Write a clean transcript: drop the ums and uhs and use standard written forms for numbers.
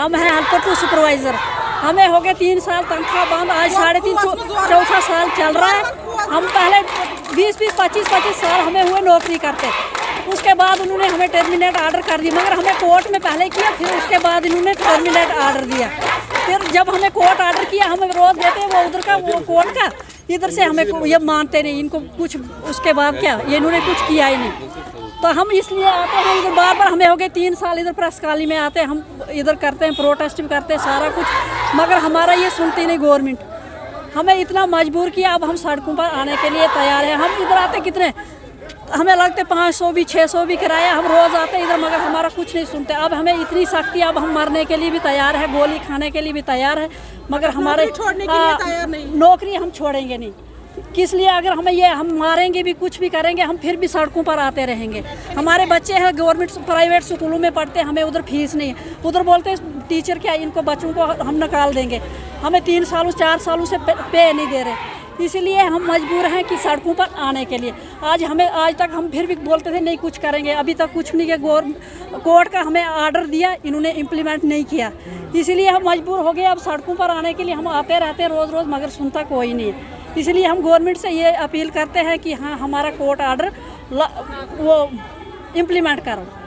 हम हैं helper to supervisor. हमें हो गए 3 साल तनख्वाह बंद, आज 3.5 चौथा साल चल रहा है। हम पहले 20-20, 25-25 साल हमें हुए नौकरी करते, उसके बाद उन्होंने हमें टर्मिनेट ऑर्डर कर दिया, मगर हमें कोर्ट में पहले किया, फिर उसके बाद इन्होंने टर्मिनेट ऑर्डर दिया। फिर जब हमें कोर्ट ऑर्डर किया, हमें रोज देते वो उधर का वो कोर्ट का, इधर से हमें ये मानते नहीं, इनको कुछ उसके बाद क्या ये इन्होंने कुछ किया ही नहीं। तो हम इसलिए आते हैं इधर बार बार, हमें हो गए 3 साल इधर प्रेस कॉलोनी में आते हैं, हम इधर करते हैं, प्रोटेस्ट भी करते हैं सारा कुछ, मगर हमारा ये सुनती नहीं गवर्नमेंट। हमें इतना मजबूर किया, अब हम सड़कों पर आने के लिए तैयार हैं। हम इधर आते कितने, हमें लगते 500 भी 600 भी किराया, हम रोज़ आते हैं इधर, मगर हमारा कुछ नहीं सुनते। अब हमें इतनी सख्ती, अब हम मरने के लिए भी तैयार है, गोली खाने के लिए भी तैयार है, मगर हमारे छोड़ने के लिए तैयार नहीं, नौकरी हम छोड़ेंगे नहीं। किस लिए, अगर हमें ये हम मारेंगे भी, कुछ भी करेंगे, हम फिर भी सड़कों पर आते रहेंगे। हमारे बच्चे हैं गवर्नमेंट प्राइवेट स्कूलों में पढ़ते हैं, हमें उधर फीस नहीं है, उधर बोलते हैं टीचर क्या इनको बच्चों को हम निकाल देंगे, हमें 3 सालों 4 सालों से पे नहीं दे रहे, इसलिए हम मजबूर हैं कि सड़कों पर आने के लिए। आज तक हम फिर भी बोलते थे नहीं कुछ करेंगे, अभी तक कुछ नहीं किया। कोर्ट का हमें ऑर्डर दिया, इन्होंने इम्प्लीमेंट नहीं किया, इसीलिए हम मजबूर हो गए अब सड़कों पर आने के लिए। हम आते रहते हैं रोज़, मगर सुनता कोई नहीं है। इसलिए हम गवर्नमेंट से ये अपील करते हैं कि हाँ, हमारा कोर्ट ऑर्डर वो इम्प्लीमेंट करो।